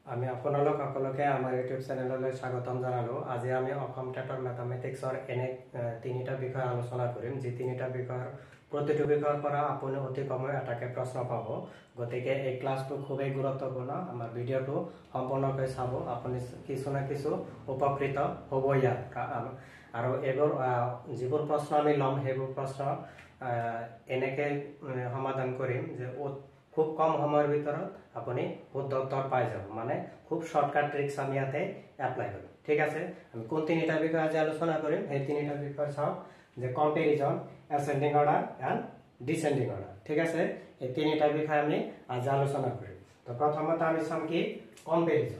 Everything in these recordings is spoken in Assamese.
আমি আপোনালোক সকলোকে আমাৰ ইউটিউব চেনেললৈ স্বাগতম জনালো। আজি আমি অসম টেটৰ মেথামেটিক্সৰ এনে তিনিটা বিষয় আলোচনা কৰিম, যি তিনিটা বিষয়ৰ প্ৰতিটো বিষয়ৰ পৰা আপুনি অতি কমেও এটাকে প্ৰশ্ন পাব। গতিকে এই ক্লাছটো খুবেই গুৰুত্বপূৰ্ণ। আমাৰ ভিডিঅ'টো সম্পূৰ্ণকৈ চাব, আপুনি কিছু না কিছু উপকৃত হ'ব ইয়াত। আৰু এইবোৰ যিবোৰ প্ৰশ্ন আমি ল'ম সেইবোৰ প্ৰশ্ন এনেকৈ সমাধান কৰিম যে খুব কম সময়ৰ ভিতৰত আপুনি শুদ্ধ উত্তৰ পাই যাব, মানে খুব শর্টকাট ট্রিক্স আমি ইয়াতে এপ্লাই কৰিম। ঠিক আছে, আমি কোন তিনিটা বিষয় আজি আলোচনা কৰিম সেই তিনিটা বিষয় চাওক, যে comparison, ascending order and descending order. ঠিক আছে, এই তিনিটা বিষয় আমি আজি আলোচনা কৰিম। তো প্ৰথমতে আমি চাম কি কম্পেৰিজন।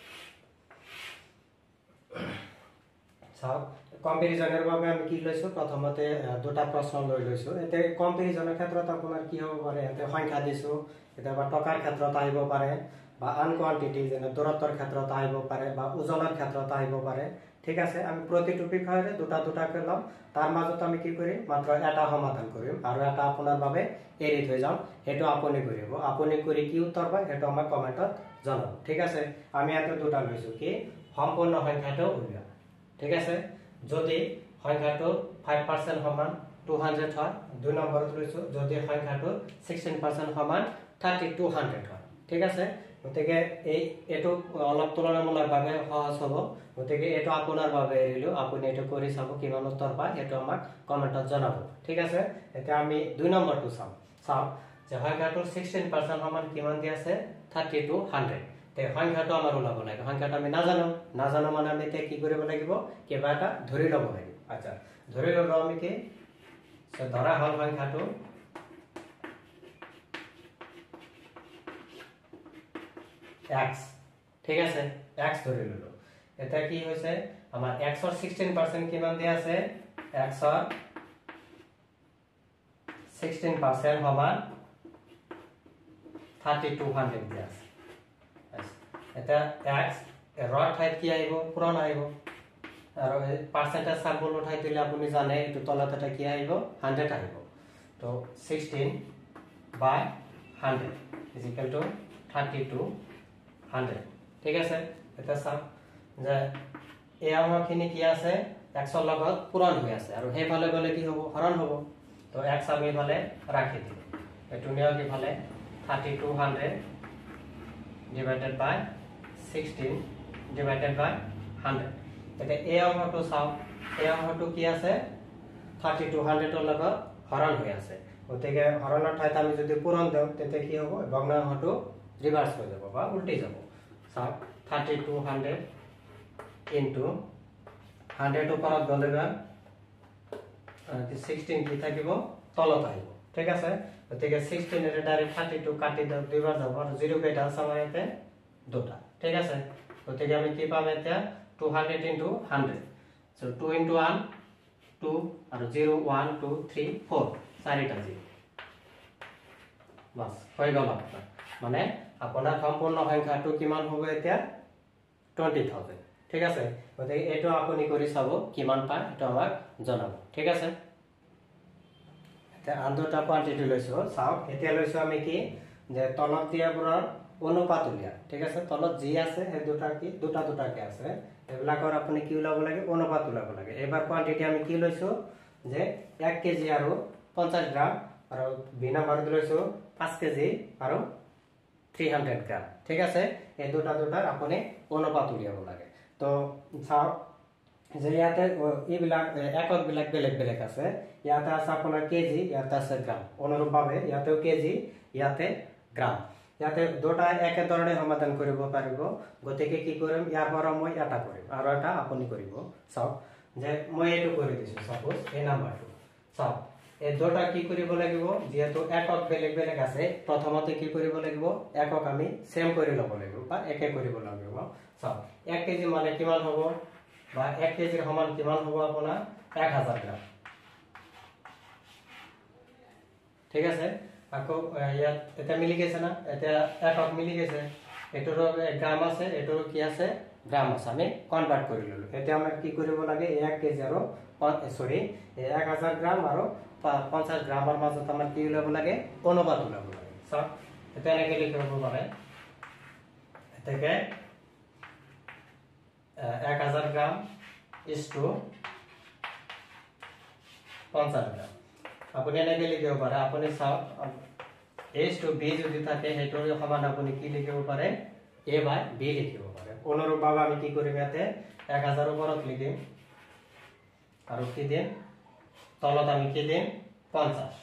চাওক, কম্পেৰিজনৰ বাবে আমি কি লৈছো, প্ৰথমতে দুটা প্ৰশ্ন লৈ লৈছো। এতে কম্পেৰিজনৰ ক্ষেত্ৰত আপোনাৰ কি হ'ব পাৰে, এতে সংখ্যা দিছো, কেতিয়াবা টকাৰ ক্ষেত্ৰত আহিব পাৰে, বা আন কোৱান্টিটি যেনে দূৰত্বৰ ক্ষেত্ৰত আহিব পাৰে, বা ওজনৰ ক্ষেত্ৰত আহিব পাৰে। ঠিক আছে, আমি প্ৰতিটো বিষয়ৰে দুটা দুটাকৈ ল'ম, তাৰ মাজত আমি কি কৰিম, মাত্ৰ এটা সমাধান কৰিম আৰু এটা আপোনাৰ বাবে এৰি থৈ যাম, সেইটো আপুনি কৰিব। আপুনি কৰি কি উত্তৰ পায় সেইটো আমাক কমেণ্টত জনাব। ঠিক আছে, আমি ইয়াতে দুটা লৈছো, কি সম্পূৰ্ণ সংখ্যাটো উলিওৱা। ঠিক আছে, যদি সংখ্যাটো 5% সমান 200 হয়, 2 নম্বৰত লৈছো যদি সংখ্যাটো 16% সমান 3200 হয়। ঠিক আছে, গতিকে এইটো অলপ তুলনামূলকভাৱে সহজ হ'ব, গতিকে এইটো আপোনাৰ বাবে এৰিলো, আপুনি এইটো কৰি চাব, কিমান উত্তৰ পায় সেইটো আমাক কমেণ্টত জনাব। ঠিক আছে, এতিয়া আমি 2 নম্বৰটো চাওঁ যে সংখ্যাটোৰ 16% সমান কিমান দি আছে, 3200। সংখ্যাটো আমাৰ ওলাব লাগে, সংখ্যাটো আমি নাজানো মানে আমি এতিয়া কি কৰিব লাগিব, কিবা এটা ধৰি ল'ব লাগিব। আচ্ছা, ধৰি ল'লো আমি কি, ধৰা হল সংখ্যাটো x। ঠিক আছে, x ধৰি ল'লো। এতিয়া কি হৈছে, আমাৰ x ৰ 16% কিমান দি আছে, x ৰ 16% সমান 3200 দি আছে। এটা x ৰৰ ঠাইত কি আহিব, পূৰণ আহিব, আৰু পাৰ্চেন্টেজ সাম্বল উঠাই দিলে আপুনি জানে এইটো তলত এটা কি আহিব, 100 আহিব। তো 16/100 is equal to 3200। ঠিক আছে, এটা চাওক যে এই অংশখিনি কি আছে, x ৰ লগত পূৰণ হৈ আছে, আৰু সেইফালে গ'লে কি হ'ব, হৰণ হ'ব। তো x আমি ইফালে ৰাখি দিম, এইটো নিয়ক ইফালে 3200 divided by 16/100। এতিয়া এই অংশটো চাওক, এই অংশটো কি আছে, 3200 ৰ লগত হৰণ হৈ আছে, গতিকে হৰণৰ ঠাইত আমি যদি পূৰণ দিওঁ তেতিয়া কি হ'ব, ভগ্নাংশটো ৰিভাৰ্স হৈ যাব বা উল্টি যাব। চাওক 3200 ইনটু 100 ওপৰত গ'লে 16 কি থাকিব, তলত আহিব। ঠিক আছে, গতিকে 16 এৰে ডাইৰেক্ট 32 কাটি দিওঁ, দুইবাৰ যাব, আৰু 0 কেইটা আছে আমাৰ ইয়াতে, দুটা। ঠিক আছে, গতিকে আমি কি পাম এতিয়া, 200 into 100, so 2 into 1 2, আৰু 0 1 2 3 4, চাৰিটা 0। বাস হৈ গ'ল আপোনাৰ, মানে আপোনাৰ সম্পূৰ্ণ সংখ্যাটো কিমান হ'ব এতিয়া, 20000। ঠিক আছে, গতিকে এইটো আপুনি কৰি চাব, কিমান পায় এইটো আমাক জনাব। ঠিক আছে, এতিয়া আন দুটা কোৱান্টিটি লৈছো, চাওক এতিয়া লৈছো আমি কি, যে তলত দিয়াবোৰৰ অনুপাত উলিয়া। ঠিক আছে, তলত যি আছে সেই দুটা কি, দুটা দুটাকে আছে, এইবিলাকৰ আপুনি কি ওলাব লাগে, অনুপাত ওলাব লাগে। এবাৰ কোৱান্টিটি আমি কি লৈছো, যে 1 কেজি আৰু 50 গ্ৰাম, আৰু বি নম্বৰত লৈছো 5 কেজি আৰু 300 গ্ৰাম। ঠিক আছে, এই দুটা দুটাৰ আপুনি অনুপাত উলিয়াব লাগে। তো চাওক যে ইয়াতে এইবিলাক একক বিলাক বেলেগ বেলেগ আছে, ইয়াতে আছে আপোনাৰ কেজি, ইয়াতে আছে গ্ৰাম, অনুৰূপভাৱে ইয়াতেও কেজি, ইয়াতে গ্ৰাম। ইয়াতে দুটা একেধৰণে সমাধান কৰিব পাৰিব, গতিকে কি কৰিম, ইয়াৰ পৰা মই এটা কৰিম আৰু এটা আপুনি কৰিব। চাওক যে মই এইটো কৰি দিছো, সাপোজ এই নাম্বাৰটো চাওক, এই দুটা কি কৰিব লাগিব, যেহেতু একক বেলেগ বেলেগ আছে, প্ৰথমতে কি কৰিব লাগিব, একক আমি সেম কৰি ল'ব লাগিব বা একে কৰিব লাগিব। চাওক 1 কেজি মানে কিমান হ'ব, বা 1 কেজিৰ সমান কিমান হ'ব, আপোনাৰ 1000 গ্ৰাম। ঠিক আছে, আকৌ ইয়াত এটা মিলি গৈছে না, এতিয়া একক মিলি গৈছে, এটোৰ গ্ৰাম আছে, এটোৰ কি আছে, গ্ৰাম আছে, আমি কনভাৰ্ট কৰি ললো। এতিয়া আমি কি কৰিব লাগে, 1 কেজি আৰু 1000 গ্ৰাম আৰু 50 গ্ৰামৰ মাজত আমাৰ কি ওলাব লাগে, অনুপাত ওলাব লাগে। চাওক এতিয়া এনেকৈ লিখিব পাৰে, থেকে 1000 গ্রাম is to 50 গ্রাম আপুনি এনেকৈ লিখিব পাৰে আপুনি চাওক a to b যদি থাকে হেটোৰ সমান আপুনি কি লিখিব পাৰে a by b লিখিব পাৰে অনুৰূপভাৱে আমি কি কৰিম ইয়াতে 1000 ওপৰত লিখিম আৰু কি দিম তলত আমি কি দিম 50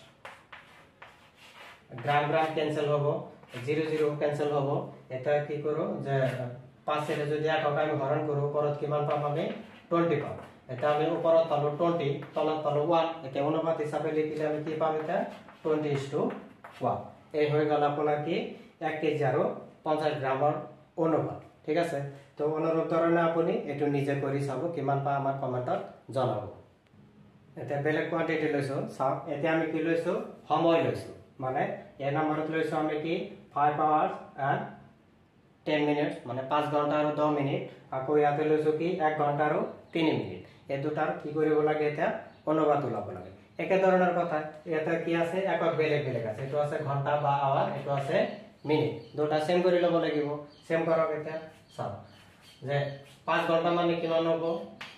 গ্রাম গ্রাম ক্যান্সেল হবো 0 ক্যান্সেল হবো এটা কি করো যে 5 এর যদি একক আমি হরণ করব উপরত কিমান পাম আমি 20 পাম এটা আমি উপরত পালো 20 তলত পালো 1 এটা অনুপাত হিসাবে লিখিলে আমি কি পাম এটা 20:1 এই হয়ে গেল আপনার কি 1 কেজি আর 50 গ্রামের অনুপাত ঠিক আছে তো অনুরূপ ধরনের আপনি এটু নিজে করে চাব কিমান পা আমার কমেন্টত জানাবো এটা বেলেগ কোয়ান্টিটি লৈছো চাও এটা আমি কি লৈছো সময় লৈছো মানে এই নম্বরত লৈছো আমি কি 5 hours and 10 minutes মানে 5 ঘন্টা আর 10 মিনিট আকৌ ইয়াতে লৈছো কি 1 ঘন্টা আর 3 মিনিট এই দুটার কি কৰিব লাগে এটা অনুপাত উলাব লাগে একে ধরনের কথা এটা কি আছে একক বেলেগ বেলেগ আছে এটো আছে ঘন্টা বা আওয়ার এটো আছে মিনিট দুটা সেম কৰি লব লাগিব সেম কৰক এটা চাও যে 5 ঘন্টা মানে কিমান হ'ব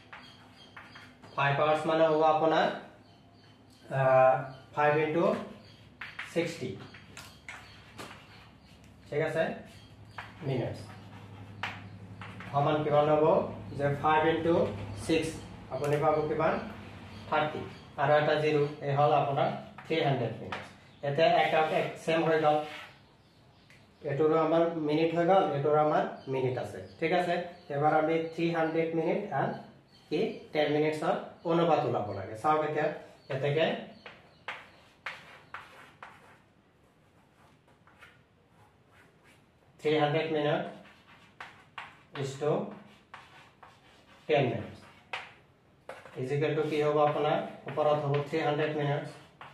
5 hours মানে হ'ব আপোনাৰ 5 into 60 ঠিক আছে মিনিটস সমান কিমান হ'ব যে 5 into 6 আপুনি পাব কিমান 30 আৰু এটা 0 এই হল আপোনাৰ 300 মিনিটস এটা একক সেম হৈ গল এটোৰ আমাৰ মিনিট হৈ গল এটোৰ আমাৰ মিনিট আছে ঠিক আছে এবাৰ আমি 300 মিনিট and কি 10 মিনিটসৰ অনুপাত উলাব লাগে চাও এতিয়া এতেকে 300 minutes is to 10 minutes is equal to কি হ'ব আপোনাৰ ওপৰত হ'ব 300 minutes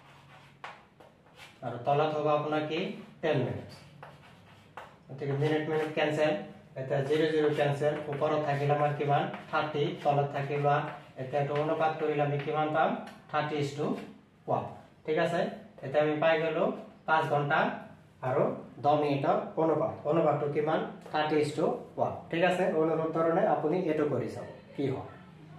আৰু তলত হ'ব আপোনাৰ কি 10 minutes গতিকে মিনিট মিনিট ক্যান্সেল এটা 0 ক্যান্সেল ওপৰত থাকিল আমাৰ কিমান 30 তলত থাকিল এটা এটা অনুপাত কৰিলে আমি কিমান পাম 30:1 ঠিক আছে এটা আমি পাই গলো 5 ঘন্টা আৰু 10 মিনিটৰ অনুপাতটো কিমান 30:1 ঠিক আছে অনুরূপ ধৰণে আপুনি এটো কৰি চাব কি হয়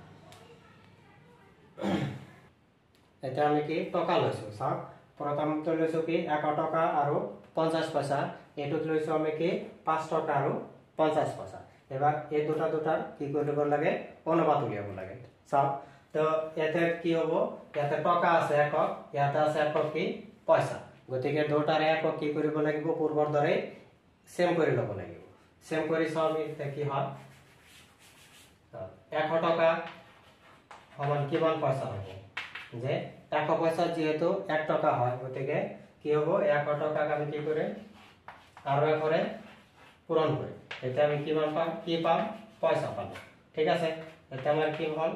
এটা আমি কি টকা লৈছো চাও প্ৰথমত লৈছো কি 1 টকা আৰু 50 পইচা এটোত লৈছো আমি কি 5 টকা আৰু 50 পইচা এবাৰ এই দুটাৰ কি কৰিব লাগে অনুপাত উলিয়াব লাগে চাও তো ইয়াতে কি হ'ব ইয়াতে টকা আছে একক ইয়াতে আছে একক কি পইচা গতিকে দুটাৰ একক কি কৰিব লাগিব পূৰ্বৰ দৰে সেম কৰি লব লাগিব সেম কৰি চাও আমি কি হয় 100 টকা সমান কিমান পইচা হ'ব যে 100 পইচা যেহেতু 1 টকা হয় গতিকে কি হ'ব 100 টাকা আমি কি করে আর করে পূরণ করি এটা আমি কিমান পাম কি পাম পয়সা পাম ঠিক আছে এটা আমার কি হল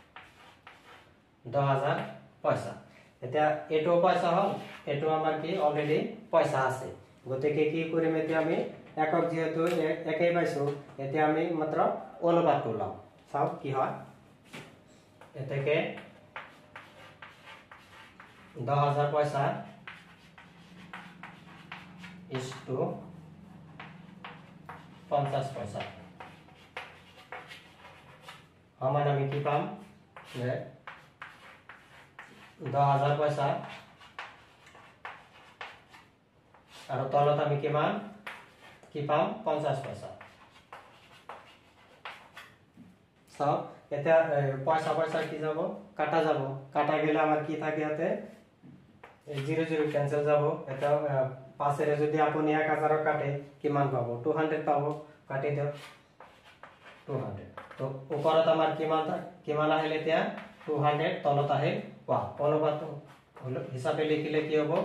10000 পয়সা এটা এটো পয়সা হল এটো আমার কি অলরেডি পয়সা আছে গতিকে কি করিম এটা আমি একক যেহেতু একই পাইছো এটা আমি মাত্র অনুপাত করলাম চাও কি হয় এটাকে 10000 পয়সা is to 50 পয়সা আমার আমি কি পাম যে 10000 পয়সা আর তলত আমি কিমান কি পাম 50 পয়সা সব এটা পয়সা পয়সা কি যাব কাটা যাব কাটা গেলে আমার কি থাকে ইয়াতে 0 ক্যান্সেল যাব এটা পাশের যদি আপনি 1000 কাটে কিমান পাবো 200 পাবো কাটি দাও 200 তো উপরত আমার কিমান আহিলে এতিয়া 200 তলত আহে 1 অনুপাত হলো হিসাবে লিখিলে কি হবে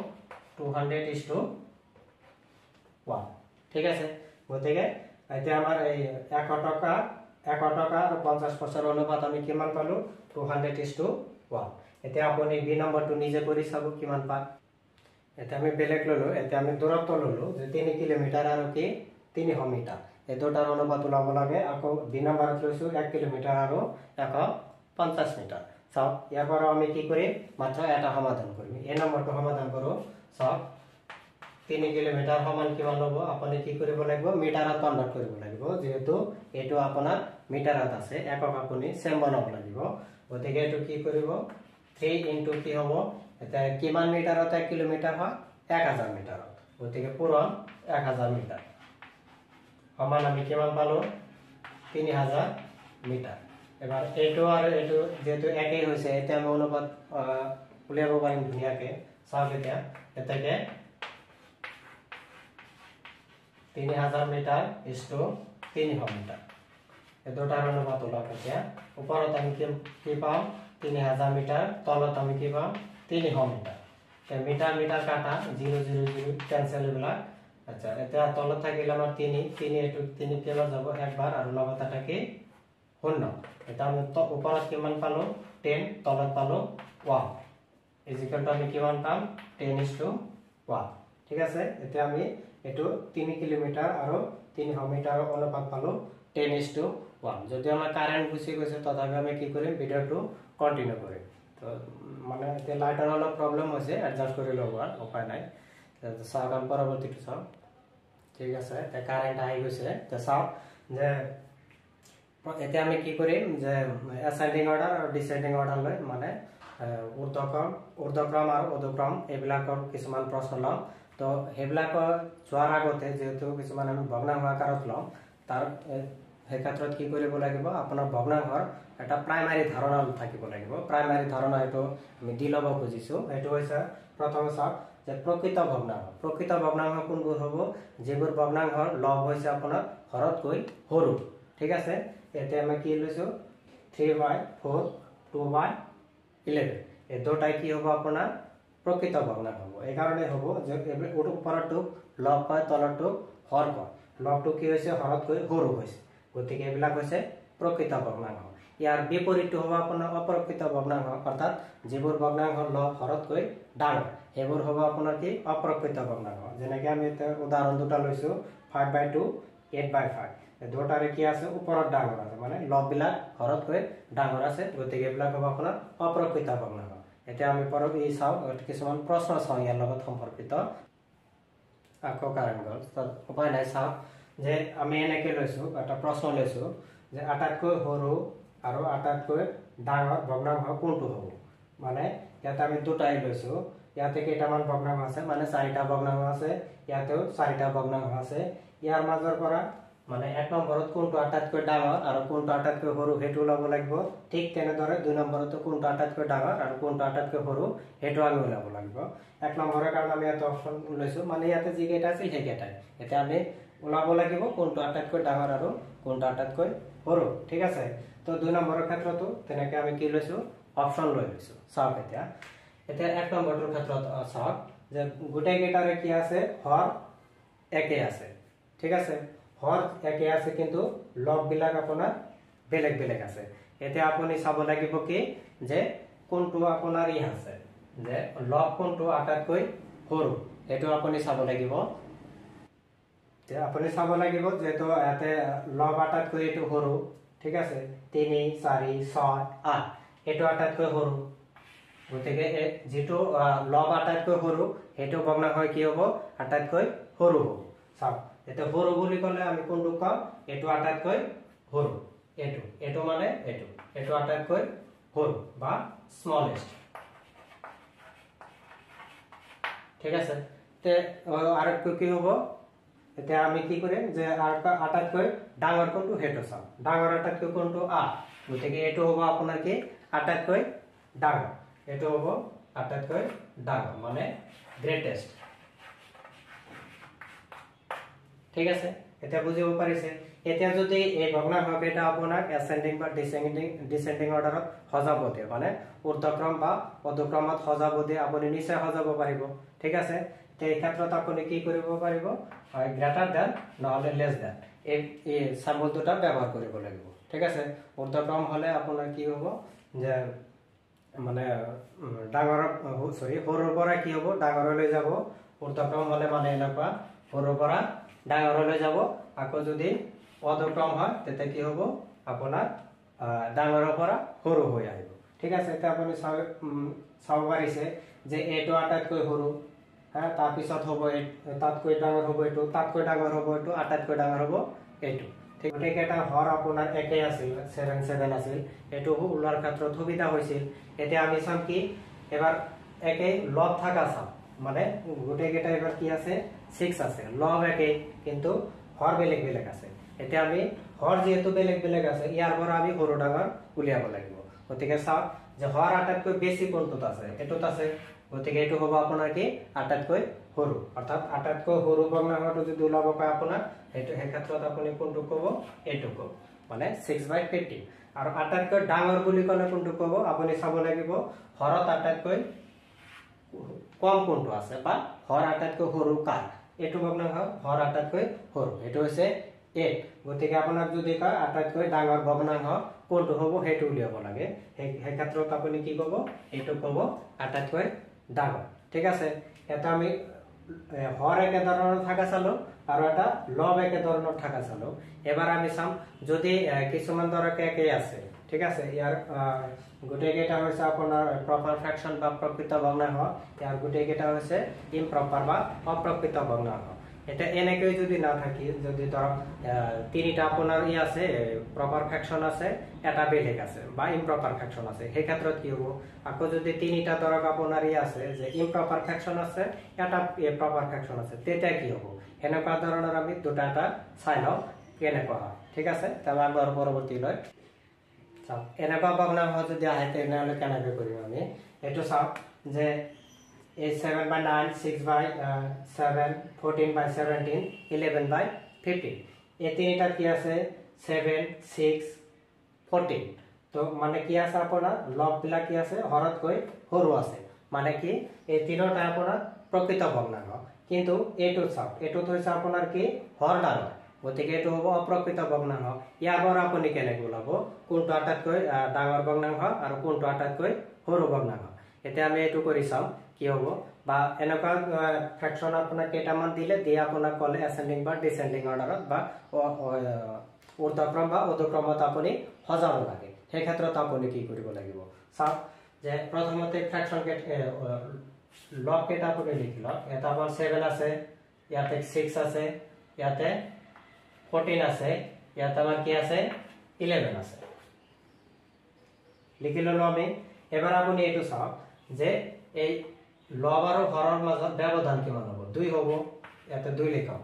200:1 ঠিক আছে গতিকে এতিয়া আমার এই 1 টাকা আর 50 পয়সার অনুপাত আমি কিমান পালো 200:1 এতিয়া আপনি বি নম্বরটো নিজে কৰি চাব কিমান পায় এটা আমি বেলেগ ললো এটা আমি দূরত্ব ললো যে 3 কিলোমিটার আর কি 300 মিটার এই দুটার অনুপাত ওলাব লাগে আকৌ বি নম্বরত লৈছো 1 কিলোমিটার আর 150 মিটার চাও ইয়াৰ পৰা আমি কি কৰি মাত্ৰ এটা সমাধান কৰিম এই নম্বৰটো সমাধান কৰো চাও 3 কিলোমিটাৰ সমান কিমান হ'ব আপুনি কি কৰিব লাগিব মিটাৰত কনভাৰ্ট কৰিব লাগিব যেহেতু এটো আপোনাৰ মিটাৰত আছে একক আপুনি সেম বনাব লাগিব গতিকে এটো কি কৰিব 3 ইনটু কি হ'ব এটা কিমান মিটাৰত 1 কিলোমিটাৰ হয় 1000 মিটাৰত গতিকে পূৰণ 1000 মিটাৰ সমান আমি কিমান পালো 3000 মিটাৰ এবাৰ এটো আৰু এটো যেহেতু একই হৈছে এটা আমি অনুপাত উলিয়াব পাৰিম ধুনিয়াকে চাওক এতিয়া এটাকে 3000 মিটাৰ ইজ টু 300 মিটাৰ এই দুটাৰ অনুপাত ওলাব এতিয়া ওপৰত আমি কি পাম 3000 মিটাৰ তলত আমি কি পাম 300 মিটাৰ তে মিটাৰ মিটাৰ কাটা 0 0 0 ক্যান্সেল হলা আচ্ছা এটা তলত থাকিলে আমাৰ 3 এটো 3 কেবাৰ যাব একবাৰ আৰু লগতে থাকে 0 এটা আমি তো ওপৰত কিমান পালো 10 তলত পালো 1 ইজ ইকুয়াল টু আমি কিমান পাম 10:1 ঠিক আছে এতিয়া আমি এটো 3 কিলোমিটাৰ আৰু 300 মিটাৰৰ অনুপাত পালো 10:1 যদি আমাৰ কারেন্ট গুছি গৈছে তথাপি আমি কি কৰিম ভিডিওটো কন্টিনিউ কৰিম তো মানে তে লাইটাৰ অলপ প্ৰবলেম হৈছে এডজাস্ট কৰি লব উপায় নাই তো সাগাম পৰৱৰ্তীটো চাও ঠিক আছে তে কারেন্ট আহি গৈছে তো চাও যে এতিয়া আমি কি কৰিম যে অ্যাসেন্ডিং অর্ডার আৰু ডিসেন্ডিং অর্ডার লৈ মানে ঊৰ্ধ্বক্ৰম আৰু অধক্ৰম এইবিলাকৰ কিছুমান প্ৰশ্ন লম তো হেবিলাকৰ যোৱাৰ আগতে যেহেতু কিছুমান আমি ভগ্নাংশ আকাৰত লম তাৰ এই ক্ষেত্ৰত কি কৰিব লাগিব আপোনাৰ ভগ্নাংশৰ এটা প্ৰাইমাৰী ধাৰণা থাকিব লাগিব প্ৰাইমাৰী ধাৰণা এটো আমি দি লব খুজিছো এটো হৈছে প্ৰথম চাওক যে প্ৰকৃত ভগ্নাংশ কোনবোৰ হ'ব যেবোৰ ভগ্নাংশৰ লব হৈছে আপোনাৰ হৰতকৈ সৰু ঠিক আছে এতে আমি কি লৈছো 3/4 2/11 এই দুটাই কি হ'ব আপোনাৰ প্ৰকৃত ভগ্নাংশ হ'ব এই কাৰণে হ'ব যে ওপৰটো লব পায় তলটো হৰ পায় লবটো কি হৈছে হৰতকৈ সৰু হৈছে গতিকে এবিলাক হৈছে প্ৰকৃত ভগ্নাংশ ইয়াৰ বিপৰীতটো হ'ব আপোনাৰ অপ্ৰকৃত ভগ্নাংশ অৰ্থাৎ যেবোৰ ভগ্নাংশৰ লব হৰতকৈ ডাঙৰ হেবোৰ হ'ব আপোনাৰ কি অপ্ৰকৃত ভগ্নাংশ যেনেকৈ আমি এটা উদাহৰণ দুটা লৈছো 5/2 8/5 এই দুটাৰে কি আছে ওপৰত ডাঙৰ আছে মানে লব বিলাক হৰতকৈ ডাঙৰ আছে গতিকে এবিলাক হ'ব আপোনাৰ অপ্ৰকৃত ভগ্নাংশ এতিয়া আমি পৰক এই চাও কিছুমান প্ৰশ্ন চাও ইয়াৰ লগত সম্পৰ্কিত আকৌ কারেন্ট গল উপায় নাই চাও যে আমি এনেকে লৈছো এটা প্ৰশ্ন লৈছো যে আটাতকৈ সৰু আৰু আটাতকৈ ডাঙৰ ভগ্নাংশ কোনটো হ'ব মানে ইয়াতে আমি দুটাই লৈছো ইয়াতে কেইটামান ভগ্নাংশ আছে মানে 4টা ভগ্নাংশ আছে ইয়াতেও 4টা ভগ্নাংশ আছে ইয়াৰ মাজৰ পৰা মানে এক নম্বৰত কোনটো আটাতকৈ ডাঙৰ আৰু কোনটো আটাতকৈ সৰু হেতু লব লাগিব ঠিক তেনেদৰে দুই নম্বৰতো কোনটো আটাতকৈ ডাঙৰ আৰু কোনটো আটাতকৈ সৰু হেতু আমি লব লাগিব এক নম্বৰৰ কাৰণে আমি এটা অপচন লৈছো মানে ইয়াতে যি কেইটা আছে সেই কেইটাই এটা আমি ওলাব লাগিব কোনটো আটাতকৈ ডাঙৰ আৰু কোনটো আটাতকৈ সৰু ঠিক আছে তো দুই নম্বৰৰ ক্ষেত্ৰতো তেনেকৈ আমি কি লৈছো অপচন লৈছো চাওক এতিয়া এক নম্বৰৰ ক্ষেত্ৰত চাওক যে গোটেই কেইটাৰে কি আছে হৰ একে আছে ঠিক আছে হর একে আছে কিন্তু লব বিলাক আপোনাৰ বেলেগ বেলেগ আছে এতিয়া আপুনি চাব লাগিব কি যে কোনটো আপোনাৰ ই আছে যে লব কোনটো আটাতকৈ সৰু এটো আপুনি চাব লাগিব তে আপুনি চাব লাগিব যে তো এতে লব আটাতকৈ এটো সৰু ঠিক আছে 3 4 6 8 এটো আটাতকৈ সৰু গতিকে যেটো লব আটাতকৈ সৰু হেতু ভগ্নাংশ কি হ'ব আটাতকৈ সৰু হ'ব চাওক এটা সৰু বুলি কলে আমি কোনটো কম এটো আটাতকৈ সৰু এটো মানে এটো আটাতকৈ সৰু বা স্মলেস্ট ঠিক আছে তে আৰু কি হ'ব এটা আমি কি কৰিম যে আটাতকৈ ডাঙৰ কোনটো হেতু চাম ডাঙৰ আটাতকৈ কোনটো গতিকে এটো হ'ব আপোনাৰ কি আটাতকৈ ডাঙৰ এটো হ'ব আটাতকৈ ডাঙৰ মানে গ্ৰেটেষ্ট ঠিক আছে এটা বুজিব পাৰিছে এতিয়া যদি এই ভগ্নাংশ কেইটা আপোনাক অ্যাসেন্ডিং বা ডিসেন্ডিং অৰ্ডাৰত সজাব দিয়ে মানে ঊৰ্ধ্বক্ৰম বা অধক্ৰমত সজাব দিয়ে আপুনি নিশ্চয় সজাব পাৰিব ঠিক আছে এই ক্ষেত্ৰত আপুনি কি কৰিব পাৰিব হয় গ্ৰেটাৰ দ্যান নহলে লেস দ্যান এই সিম্বল দুটা ব্যৱহাৰ কৰিব লাগিব ঠিক আছে ঊৰ্ধ্বক্ৰম হলে আপোনাৰ কি হ'ব যে মানে ডাঙৰ সৰুৰ পৰা কি হ'ব ডাঙৰলৈ যাব ঊৰ্ধ্বক্ৰম হলে মানে এনেকুৱা সৰুৰ পৰা ডাঙৰলৈ যাব আকৌ যদি অধক্ৰম হয় তেতে কি হ'ব আপোনাৰ ডাঙৰৰ পৰা সৰু হৈ আহিব ঠিক আছে এটা আপুনি চাব পাৰিছে যে এটো আটাতকৈ সৰু হ্যাঁ তাৰপিছত হ'ব তাতকৈ ডাঙৰ হ'ব এইটো, তাতকৈ ডাঙৰ হ'ব এইটো, আটাইতকৈ ডাঙৰ হ'ব এইটো। ঠিক গোটেইকেইটা হৰ আপোনাৰ একেই আছিল, 7 7 আছিল, এইটো ওলোৱাৰ ক্ষেত্ৰত সুবিধা হৈছিল। এতিয়া আমি চাম কি এবাৰ একেই লব থাকা চাম, মানে গোটেইকেইটা এবাৰ কি আছে 6 আছে, লব একেই কিন্তু হৰ বেলেগ বেলেগ আছে। এতিয়া আমি হৰ যেহেতু বেলেগ বেলেগ আছে ইয়াৰ পৰা আমি সৰু ডাঙৰ উলিয়াব লাগিব। গতিকে চাওক যে হৰ আটাইতকৈ বেছি কোনটোত আছে, এইটোত আছে, গতিকে এইটো হ'ব আপোনাৰ কি আটাইতকৈ সৰু, অৰ্থাৎ আটাইতকৈ সৰু ভগ্নাংশটো যদি ওলাব কয় আপোনাৰ এইটো সেই ক্ষেত্ৰত আপুনি কোনটো ক'ব, এইটো ক'ব, মানে 6/50। আৰু আটাইতকৈ ডাঙৰ বুলি ক'লে কোনটো ক'ব, আপুনি চাব লাগিব হৰত আটাইতকৈ কম কোনটো আছে বা হৰ আটাইতকৈ সৰু কাৰ, এইটো ভগ্নাংশ হৰ আটাইতকৈ সৰু, এইটো হৈছে 8। গতিকে আপোনাক যদি কয় আটাইতকৈ ডাঙৰ ভগ্নাংশ কোনটো হ'ব সেইটো উলিয়াব লাগে, সেই ক্ষেত্ৰত আপুনি কি ক'ব, এইটো ক'ব আটাইতকৈ ডাঙৰ। ঠিক আছে, এটা আমি হৰ একে ধৰণৰ থাকা চালো আৰু এটা লব একে ধৰণৰ থাকা চালো। এবাৰ আমি চাম যদি কিছুমান ধৰক একেই আছে, ঠিক আছে, ইয়াৰ গোটেইকেইটা হৈছে আপোনাৰ প্ৰপাৰ ফ্ৰেকশন বা প্ৰকৃত ভগ্নাংশ, ইয়াৰ গোটেইকেইটা হৈছে ইমপ্ৰপাৰ বা অপ্ৰকৃত ভগ্নাংশ। এটা এনেকৈ যদি না থাকি যদি ধৰক তিনিটা আপোনাৰ ই আছে প্ৰপাৰ ফ্ৰেকশন আছে, এটা বেলেগ আছে বা ইমপ্ৰপাৰ ফ্ৰেকশন আছে, সেই ক্ষেত্ৰত কি হ'ব, আকৌ যদি তিনিটা ধৰক আপোনাৰ ই আছে যে ইমপ্ৰপাৰ ফ্ৰেকশন আছে, এটা প্ৰপাৰ ফ্ৰেকশন আছে, তেতিয়া কি হ'ব, এনেকুৱা ধৰণৰ আমি দুটা এটা চাই লওঁ কেনেকুৱা হয়। ঠিক আছে, তাৰপৰা আমি আৰু পৰৱৰ্তীলৈ চাওক এনেকুৱা ভগ্নাংশ যদি আহে তেনেহ'লে কেনেকৈ কৰিম আমি এইটো চাওক যে 7/9, 6/7, 14/17, 11/15, এই তিনিটা কি আছে 7, 6, 14। তো মানে কি আছে আপোনাৰ লববিলাক কি আছে হৰতকৈ সৰু আছে, মানে কি এই তিনিটা আপোনাৰ প্ৰকৃত ভগ্নাংশ। কিন্তু এইটো চাওক এইটোত হৈছে আপোনাৰ কি হৰ ডাঙৰ, গতিকে এইটো হ'ব অপ্ৰকৃত ভগ্নাংশ। ইয়াৰ পৰা আপুনি কেনেকৈ ওলাব কোনটো আটাইতকৈ ডাঙৰ ভগ্নাংশ আৰু কোনটো আটাইতকৈ সৰু ভগ্নাংশ। এতিয়া আমি এইটো কৰি চাম কি হ'ব, বা এনেকুৱা ফ্ৰেকশন আপোনাক কেইটামান দিলে দিয়ে আপোনাক ক'লে এচেণ্ডিং বা ডিচেণ্ডিং অৰ্ডাৰত বা ঊৰ্ধ্বক্ৰম বা অধক্ৰমত আপুনি সজাব লাগে, সেই ক্ষেত্ৰত আপুনি কি কৰিব লাগিব চাওক যে প্ৰথমতে ফ্ৰেকশন লব কেইটা আপুনি লিখি লওক। এটা আমাৰ 7 আছে, ইয়াতে 6 আছে, ইয়াতে 14 আছে, ইয়াতে আমাৰ কি আছে 11 আছে, লিখি ললো আমি। এবাৰ আপুনি এইটো চাওক যে এই লব আৰু হৰৰ মাজত ব্যৱধান কিমান হ'ব, 2 হ'ব, ইয়াতে 2 লিখক।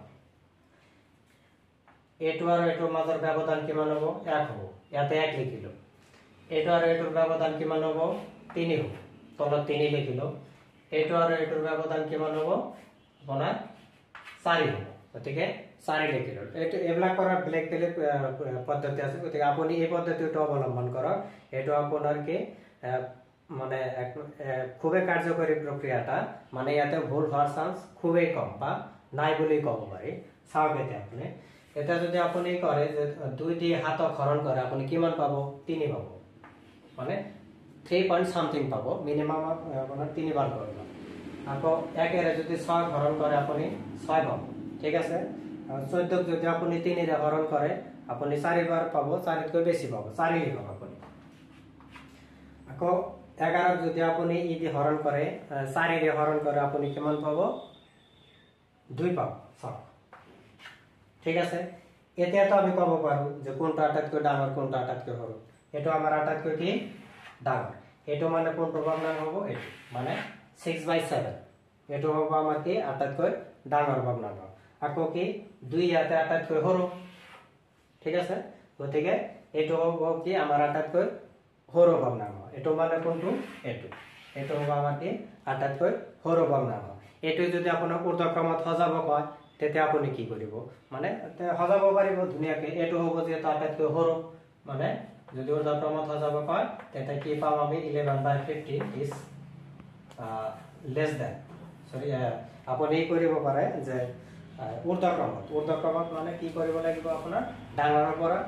এইটো আৰু এইটোৰ মাজৰ ব্যৱধান কিমান হ'ব, 1 হ'ব, ইয়াতে 1 লিখিলো। এইটো আৰু এইটোৰ ব্যৱধান কিমান হ'ব, 3 হ'ব, তলত 3 লিখিলো। এইটো আৰু এইটোৰ ব্যৱধান কিমান হ'ব আপোনাৰ 4 হ'ব, গতিকে 4 লিখিলো। এইটো এইবিলাক কৰাৰ বেলেগ বেলেগ পদ্ধতি আছে, গতিকে আপুনি এই পদ্ধতিটো অৱলম্বন কৰক। এইটো আপোনাৰ কি মানে খুবেই কাৰ্যকৰী প্ৰক্ৰিয়া এটা, মানে ইয়াতে ভুল হোৱাৰ চান্স খুবেই কম বা নাই বুলি ক'ব পাৰি। চাওক এতিয়া আপুনি এতিয়া যদি আপুনি কৰে যে 2 দি 7ক হৰণ কৰে আপুনি কিমান পাব, 3 পাব, মানে 3 পইণ্ট সামথিং পাব, মিনিমাম আপোনাৰ 3 বাৰ কৰিব। আকৌ 1 যদি 6 হৰণ কৰে আপুনি 6 পাব। ঠিক আছে, 14ক যদি আপুনি 3 হৰণ কৰে আপুনি 4 বাৰ পাব, 4তকৈ বেছি পাব, 4 লিখক আপুনি। আকৌ 11ক যদি আপুনি ই দি হৰণ কৰে 4 দি হৰণ কৰে আপুনি কিমান পাব, 2 পাব। চাওক ঠিক আছে, এতিয়াতো আমি ক'ব পাৰো যে কোনটো আটাইতকৈ ডাঙৰ কোনটো আটাইতকৈ সৰু। এইটো আমাৰ আটাইতকৈ কি ডাঙৰ, এইটো মানে কোনটো ভগ্নাংশ হ'ব, এইটো মানে 6/7, এইটো হ'ব আমাৰ কি আটাইতকৈ ডাঙৰ ভগ্নাংশ। আকৌ কি 2 ইয়াতে আটাইতকৈ সৰু। ঠিক আছে, গতিকে এইটো হ'ব কি আমাৰ আটাইতকৈ সৰু ভগ্নাংশ। এইটো মানে কোনটো, এইটো হ'ব আমাৰ কি আটাইতকৈ সৰু ভগ্নাংশ। এইটো যদি আপোনাক ঊৰ্ধ্বক্ৰমত সজাব কয় তেতিয়া আপুনি কি কৰিব, মানে সজাব পাৰিব ধুনীয়াকৈ। এইটো হ'ব যিহেতু আটাইতকৈ সৰু, মানে যদি ঊৰ্ধ্বক্ৰমত সজাব কয় তেতিয়া কি পাম আমি 11/50 ইজ লেছ দেন, সৰি আপুনি কৰিব পাৰে যে ঊৰ্ধ্বক্ৰমত মানে কি কৰিব লাগিব আপোনাৰ ডাঙৰৰ পৰা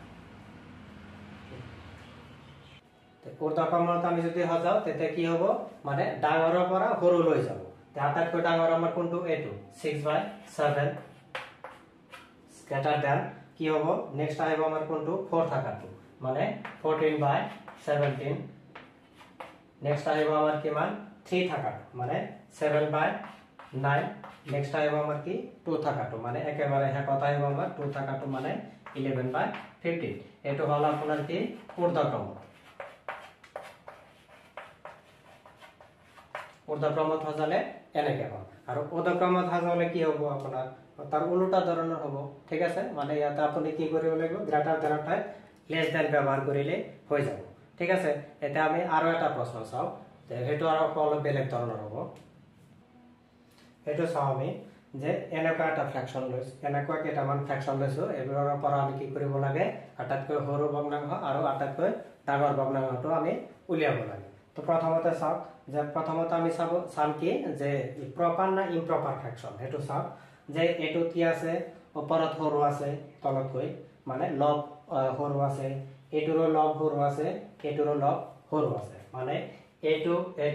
ঊৰ্ধ্বক্ৰমত আমি যদি সজাও তেতিয়া কি হ'ব, মানে ডাঙৰৰ পৰা সৰু লৈ যাব। আটাইতকৈ ডাঙৰ আমাৰ কোনটো, এইটো 6/7 গ্ৰেটাৰ দেন কি হ'ব, নেক্সট আহিব আমাৰ কোনটো 4 থাকাটো, মানে 14/17। নেক্সট আহিব আমাৰ কিমান 3 থাকাটো, মানে 7/15। 9 নেক্সট আহিব আমাৰ কি 2 থাকাটো মানে একেবাৰে শেষত আহিব আমাৰ 2 থাকাটো মানে 11/15 এটো হল আপোনাৰ কি ঊৰ্ধ্বক্ৰমত সজালে এনেকে হয় আৰু অধক্ৰমত সজালে কি হ'ব আপোনাৰ তাৰ উল্টা ধৰণৰ হ'ব ঠিক আছে মানে ইয়াতে আপুনি কি কৰিব লাগিব গ্ৰেটাৰ দেন ঠাইত লেছ দেন ব্যৱহাৰ কৰিলে হৈ যাব ঠিক আছে এটা আমি আৰু এটা প্ৰশ্ন চাও হেতু আৰু অলপ বেলেগ ধৰণৰ হ'ব এটো চাও আমি যে এনেকুৱা এটা ফ্ৰেকশন লৈছো এনেকুৱা কেইটামান ফ্ৰেকশন লৈছো এবোৰৰ পৰা আমি কি কৰিব লাগে আটাইতকৈ সৰু ভগ্নাংশ আৰু আটাইতকৈ ডাঙৰ ভগ্নাংশটো আমি উলিয়াব লাগে তো প্ৰথমতে চাও যে প্ৰথমতে আমি চাম কি যে প্ৰপাৰ না ইমপ্ৰপাৰ ফ্ৰেকশন হেতু চাও যে এটো কি আছে ওপৰত সৰু আছে তলতকৈ মানে লব সৰু আছে এটোৰ লব সৰু আছে এটোৰ লব সৰু আছে মানে এটো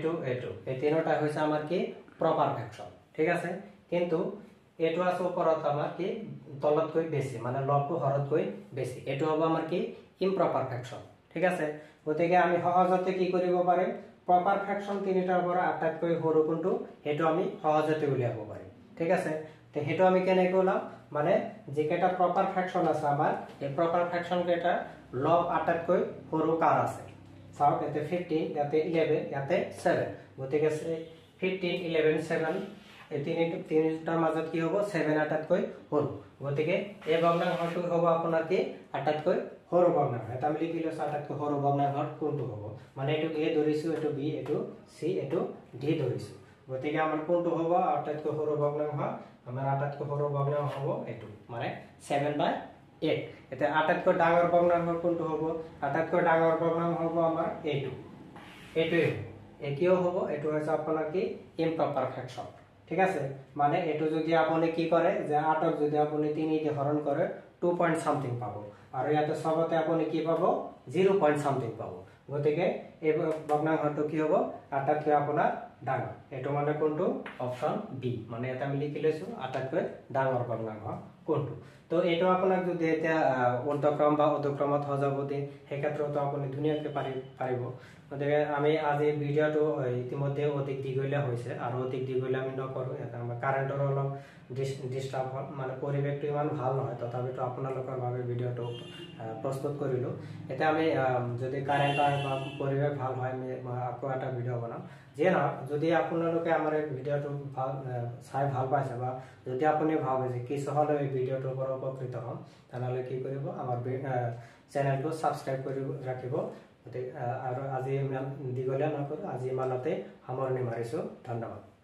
এই তিনটা হৈছে আমাৰ কি প্ৰপাৰ ফ্ৰেকশন ঠিক আছে কিন্তু এটো আছে ওপৰত আমাৰ কি তলতকৈ বেছি মানে লবটো হৰতকৈ বেছি এটো হ'ব আমাৰ কি ইমপ্ৰপাৰ ফ্ৰেকশন ঠিক আছে গতিকে আমি সহজতে কি কৰিব পাৰিম প্ৰপাৰ ফ্ৰেকশন তিনিটাৰ পৰা আটাইতকৈ সৰু কোনটো হেতু আমি সহজতে উলিয়াব পাৰিম ঠিক আছে তে হেতু আমি কেনেকৈ ওলাম মানে যে কেটা প্ৰপাৰ ফ্ৰেকশন আছে আমাৰ এই প্ৰপাৰ ফ্ৰেকশন কেটা লব আটাইতকৈ সৰু কাৰ আছে চাও এতে 15 ইয়াতে 11 ইয়াতে 7 গতিকে 15 11 7 এই তিনিটাৰ মাজত কি হ'ব 7 আটাইতকৈ সৰু গতিকে এই ভগ্নাংশটো হ'ব আপোনাৰ কি আটাইতকৈ সৰু ভগ্নাংশ এটা আমি লিখি লৈছো আটাইতকৈ সৰু ভগ্নাংশ কোনটো হ'ব মানে এটো a ধৰিছো এটো b এটো c এটো d ধৰিছো গতিকে আমাৰ কোনটো হ'ব আটাইতকৈ সৰু ভগ্নাংশ আমাৰ আটাইতকৈ সৰু ভগ্নাংশ হ'ব এটো মানে 7/8 এটা আটাইতকৈ ডাঙৰ ভগ্নাংশ কোনটো হ'ব আটাইতকৈ ডাঙৰ ভগ্নাংশ হ'ব আমাৰ এটোই একিও হ'ব এটো হৈছে আপোনাৰ কি ইমপ্ৰপাৰ ফ্ৰেকশন ঠিক আছে মানে এটো যদি আপুনি কি কৰে যে 8ক যদি আপুনি 3 দি হৰণ কৰে 2 পইণ্ট সামথিং পাব আৰু ইয়াতে সবতে আপুনি কি পাব 0 পইণ্ট সামথিং পাব গতিকে এই ভগ্নাংশটো কি হ'ব আটাইতকৈ আপোনাৰ ডাঙৰ এটো মানে কোনটো অপচন বি মানে এটা আমি লিখি লৈছো আটাইতকৈ ডাঙৰ ভগ্নাংশ কোনটো তো এটো আপোনাক যদি এটা ঊৰ্ধ্বক্ৰম বা অধক্ৰমত সজাব দি সেই ক্ষেত্ৰতো আপুনি ধুনীয়াকৈ পাৰিব গতিকে আমি আজি ভিডিওটো ইতিমধ্যে অধিক দীঘলীয়া হৈছে আৰু অধিক দীঘলীয়া আমি নকৰো এটা আমাৰ কাৰেণ্টৰ অলপ ডিস্টার্ব হল মানে পৰিৱেশটো ইমান ভাল নহয় তথাপিতো আপোনালোকৰ বাবে ভিডিওটো প্ৰস্তুত কৰিলো এটা আমি যদি কাৰেণ্ট আৰু পৰিৱেশ ভাল হয় আমি আকৌ এটা ভিডিও বনাম যে না যদি আপোনালোকে আমাৰ ভিডিওটো ভাল চাই ভাল পাইছে বা যদি আপুনি ভাবে যে কিছু হলে এই ভিডিওটোৰ পৰা উপকৃত হম তাহলে কি কৰিব আমাৰ চেনেলটো সাবস্ক্ৰাইব কৰি ৰাখিব আৰু আজি ইমান দীঘলীয়া নকৰো আজি ইমানতে সামৰণি মাৰিছো ধন্যবাদ